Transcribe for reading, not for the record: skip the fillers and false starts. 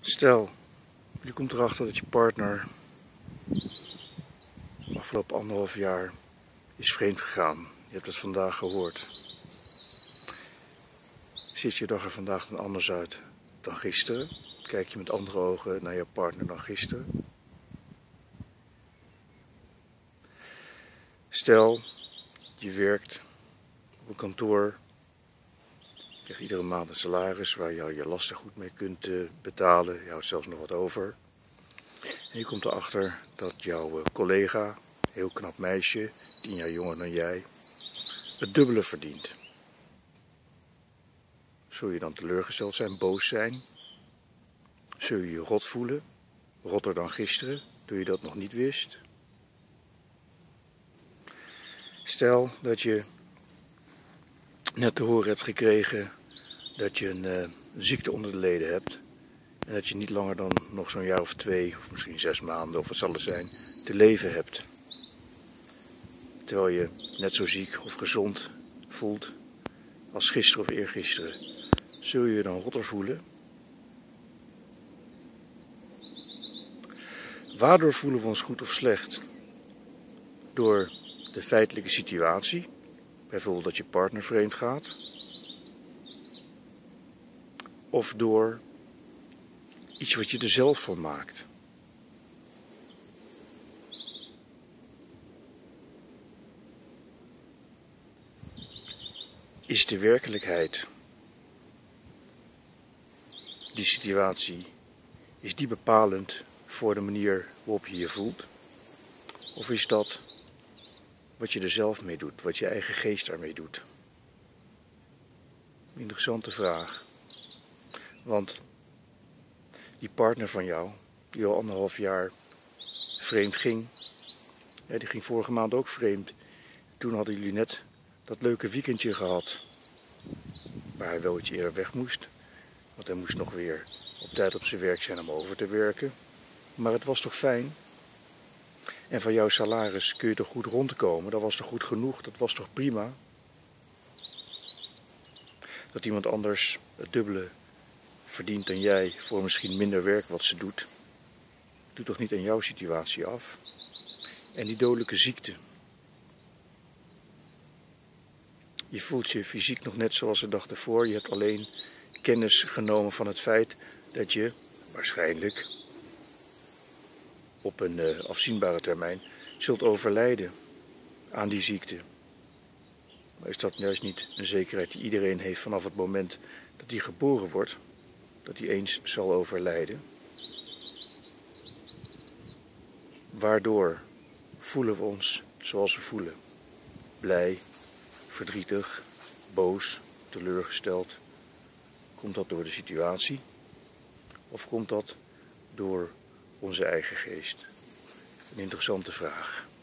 Stel, je komt erachter dat je partner de afgelopen 1,5 jaar is vreemd gegaan. Je hebt het vandaag gehoord. Ziet je dag er vandaag dan anders uit dan gisteren? Kijk je met andere ogen naar je partner dan gisteren? Stel, je werkt op een kantoor. Je krijgt iedere maand een salaris waar je je lasten goed mee kunt betalen. Je houdt zelfs nog wat over. En je komt erachter dat jouw collega, een heel knap meisje, 10 jaar jonger dan jij, het dubbele verdient. Zul je dan teleurgesteld zijn, boos zijn? Zul je je rot voelen, rotter dan gisteren, toen je dat nog niet wist? Stel dat je net te horen hebt gekregen dat je een ziekte onder de leden hebt en dat je niet langer dan nog zo'n jaar of 2 of misschien 6 maanden of wat zal het zijn te leven hebt. Terwijl je net zo ziek of gezond voelt als gisteren of eergisteren. Zul je je dan rotter voelen? Waardoor voelen we ons goed of slecht? Door de feitelijke situatie, bijvoorbeeld dat je partner vreemd gaat, of door iets wat je er zelf van maakt. Is de werkelijkheid, die situatie, is die bepalend voor de manier waarop je je voelt? Of is dat wat je er zelf mee doet, wat je eigen geest ermee doet? Interessante vraag. Want die partner van jou, die al 1,5 jaar vreemd ging, die ging vorige maand ook vreemd. Toen hadden jullie net dat leuke weekendje gehad, waar hij wel iets eerder weg moest. Want hij moest nog weer op tijd op zijn werk zijn om over te werken. Maar het was toch fijn? En van jouw salaris kun je toch goed rondkomen? Dat was toch goed genoeg? Dat was toch prima? Dat iemand anders het dubbele verdient dan jij voor misschien minder werk wat ze doet, doet toch niet aan jouw situatie af? En die dodelijke ziekte. Je voelt je fysiek nog net zoals de dag ervoor. Je hebt alleen kennis genomen van het feit dat je waarschijnlijk op een afzienbare termijn zult overlijden aan die ziekte. Maar is dat juist niet een zekerheid die iedereen heeft vanaf het moment dat hij geboren wordt, dat hij eens zal overlijden? Waardoor voelen we ons zoals we voelen? Blij, verdrietig, boos, teleurgesteld. Komt dat door de situatie? Of komt dat door onze eigen geest? Een interessante vraag.